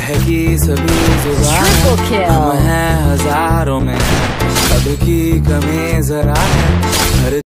कि सभी जुबान हम हैं हजारों में, अब की कमी जरा है।